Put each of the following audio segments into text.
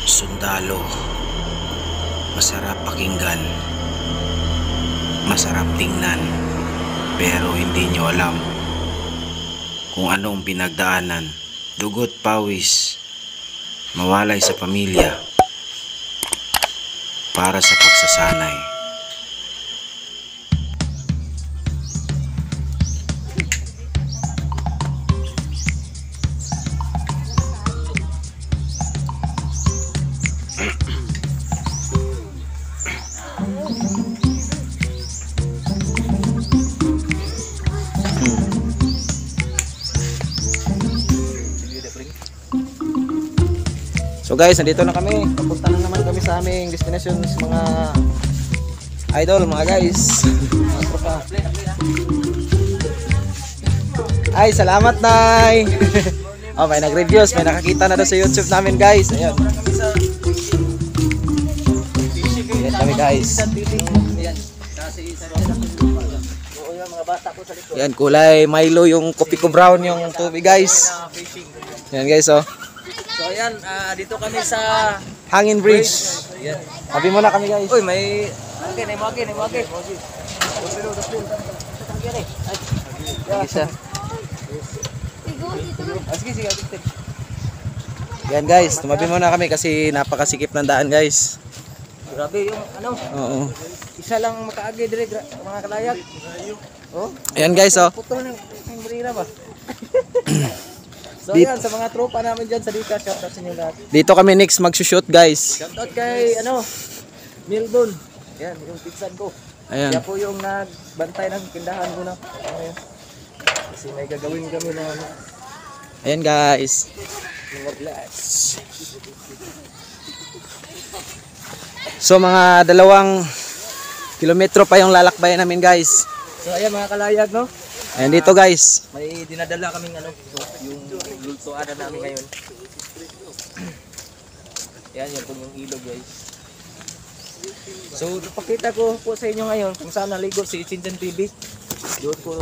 Sundalo, masarap pakinggan, masarap tingnan, pero hindi nyo alam kung anong pinagdaanan, dugot, pawis, mawalay sa pamilya para sa pagsasanay. So guys, nandito na kami. Papunta na naman kami sa aming destination, mga idol, mga guys. Mga tropa. Ay, salamat, Nay. Oh, may nag-reviews, may nakakita na doon sa YouTube namin, guys. Ayun. Ayan kami, guys. Yan, kulay Milo yung kopi ko, brown yung tubig, guys. Yan, guys, oh. So ayan, dito kami sa Hangin Bridge. Ayan. Sabi mo na kami, guys. Uy, may Imagine. Isa. Sige. Yan, guys, tumabi muna kami kasi napakasikip ng daan, guys. Grabe yung Oo. isa lang makaagi dire mga kalayag. Oh. Ayan, guys, oh. Putol ng barira ba? So ayan, sa mga tropa namin dyan sa Dika, shoutout sa inyo lahat. Dito kami next magsushoot, guys. Shoutout kay Milbon. Yan, yung pinsan ko. Ayan. Siya po yung nagbantay ng tindahan ko na. Kasi may gagawin kami na Ayan, guys. mga bless. So mga 2 kilometro pa yung lalakbayan namin, guys. So ayan mga kalayag, no? Ayan dito, guys. May dinadala kaming yung lultuan namin ngayon. Yan yung ilog, guys. So napakita ko po sa inyo ngayon kung saan naligo si Chinchen TV. Doon po.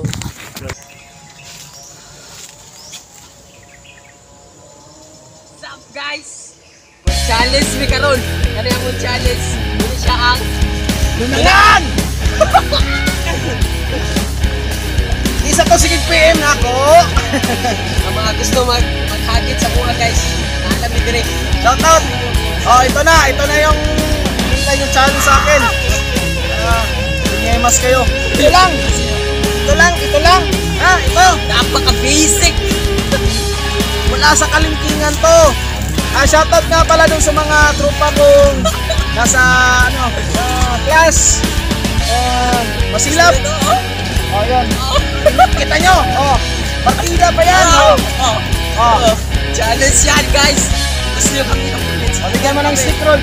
What's up, guys? Mag-challenge mi karon. Ano yung challenge? Hindi siya ang lunangan! Isa to sige PM na ako. Ang mga gusto maghagit sa buha, guys. Naalam ni dire. Shout out. Oh, ito na yung challenge sa akin. Mas kayo. Ito lang. Ha, ito. Napaka-basic. Wala sa kalingkingan to. Shoutout nga pala dun sa mga tropa kong nasa class. Masilap. Oh, yun. Kita nyo. Oh, partida pa yan. Challenge yan, guys. Gusto nyo kami comments. Bigyan mo ng stick roll.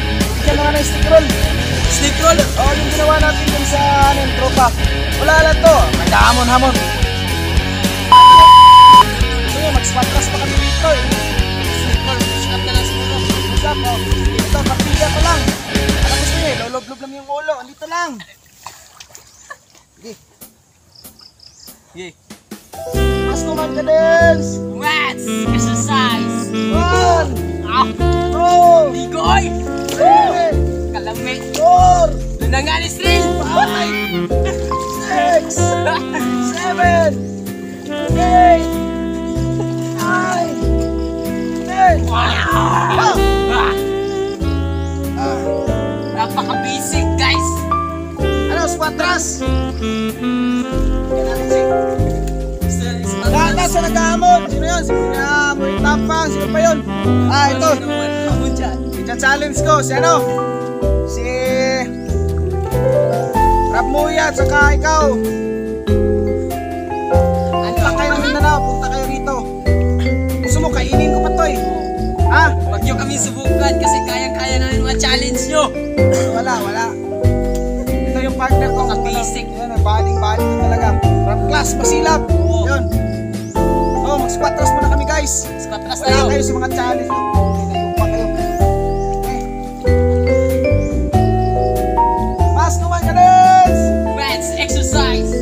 Stick roll. Oh, yung ginawa natin dun sa tropa. Wala lang to. May hamon. So, mag-spatras pa kami dito. Stick roll. Shot na lang siguro. Ito, partida pa lang. Ano gusto nyo? Lolob-lob lang yung ulo. Andito lang. Yay. Mas kuman ka, Dens. Let's exercise. 1, Ah, 2, ligoy. 3, Kalamit. 4, Lunangan is real. 5, 6, 7, 8, 9, 10. Wow. Napaka-basic, guys. Ano, spatras? Sa nag-aamon. Sino yun? Si Kuya Tapang. Sino pa yun? Ito. Ita-challenge ko. Si Si Rap Muya at saka ikaw. Punta kayo ng Mindanao. Punta kayo rito. Gusto mo, kainin ko pa to eh. Ha? Huwag nyo kami subukan kasi kayang-kaya na yung mga challenge nyo. Wala. Ito yung partner ko. Basic. Yan, baling-baling na talaga. From class, masilap. Yun. Oh, mag-squatras muna kami, guys. Squatras Wala tayo. kayo sa mga challenge. Pinayupa kayo. Mas naman ka, Dens! Let's exercise.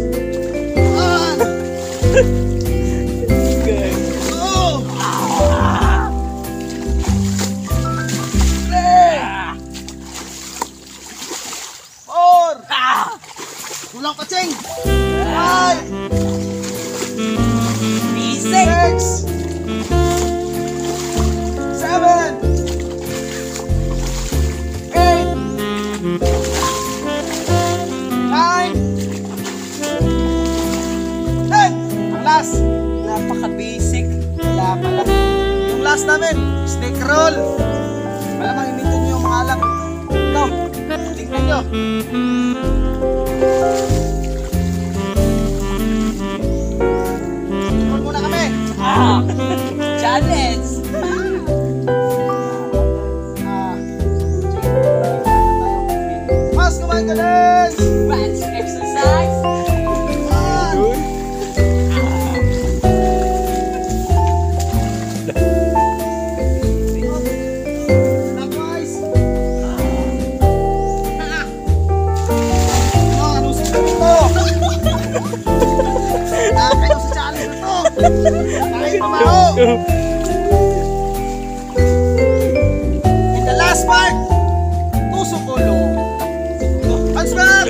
1, 2, 3, Ikot muna kami. Challenge! Mas kumain ka din. Advanced exercise! Likewise. Ano sa ito? Kayo sa challenge na to. Kain pa ba ho? In the last part, tusok ulo. Hands back!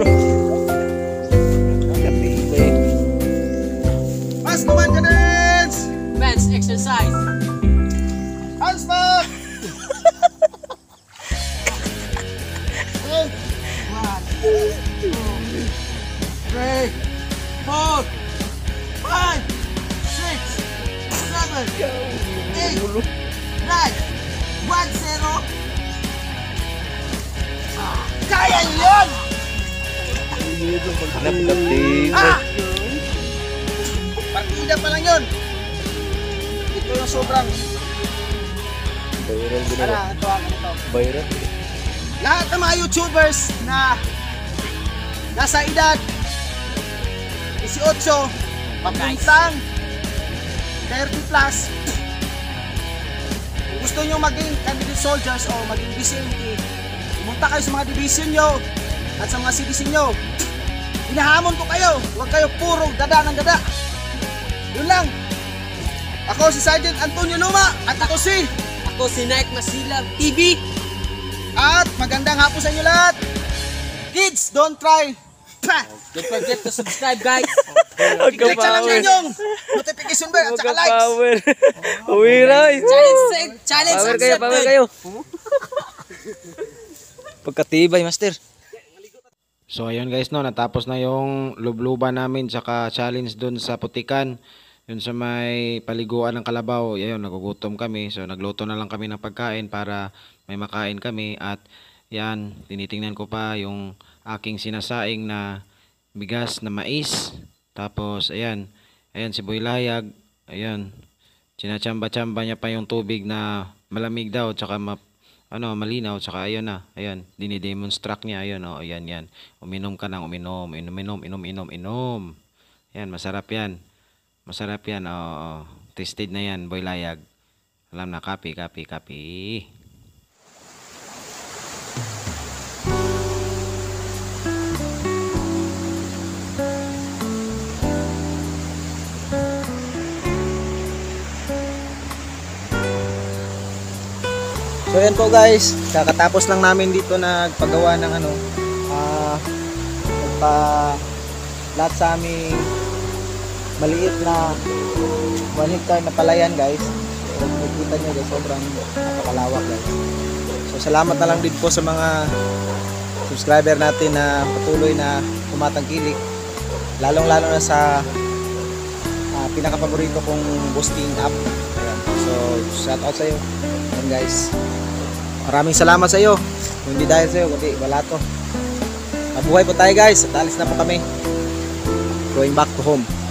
Mas kumain ka din. Advanced exercise! Hands back! One, two, three, 4, 5, 6, 7, 8, 9, 1-0. Kaya niyo yun! Ah! Partida pa lang yun. Ito yung sobrang ito ako nito. Lahat ng mga YouTubers na nasa edad 18 papuntang 30 plus, kung gusto nyo maging candidate soldiers o maging BCMT, pumunta kayo sa mga division nyo at sa mga CDC nyo. Hinahamon ko kayo, huwag kayo puro dada ng dada. Yun lang. Ako si Sergeant Antonio Luma at ako si Nike Masilag TV! At magandang hapon sa inyo lahat. Kids, don't try. Don't forget to subscribe, guys! I-click sa lang yung notification bell at saka likes. Uwiray. Challenge Power accepted! kayo. Pagkatibay, master. So ayun guys no, natapos na yung lubluban namin tsaka challenge dun sa Putikan. Yun sa may paliguan ng Kalabaw. Ayun, nagugutom kami. So nagluto na lang kami ng pagkain para may makain kami. At yan, tinitingnan ko pa yung aking sinasaing na bigas na mais. Tapos ayan, ayan si Boy Layag. Ayan, sinachamba-chamba niya pa yung tubig na malamig daw tsaka malinaw, tsaka ayun na, ayan, dinidemonstract niya, ayun, oh, ayan, yan, uminom ka ng uminom, inom. Ayan, masarap yan, oh, tasted na yan, Boy Layag, alam na, copy. So yan po guys, kakatapos lang namin dito nagpagawa ng lahat sa aming maliit na 1 hectare na palayan guys. So makikita nyo guys, sobrang napakalawak guys. So salamat na lang din po sa mga subscriber natin na patuloy na tumatangkilik, lalong lalo na sa pinakapaborito kong boosting app. Ayan. So shout out sa iyo guys. Maraming salamat sa iyo. Kung hindi dahil sa iyo, kundi wala to. Mabuhay po tayo guys. At alis na po kami. Going back to home.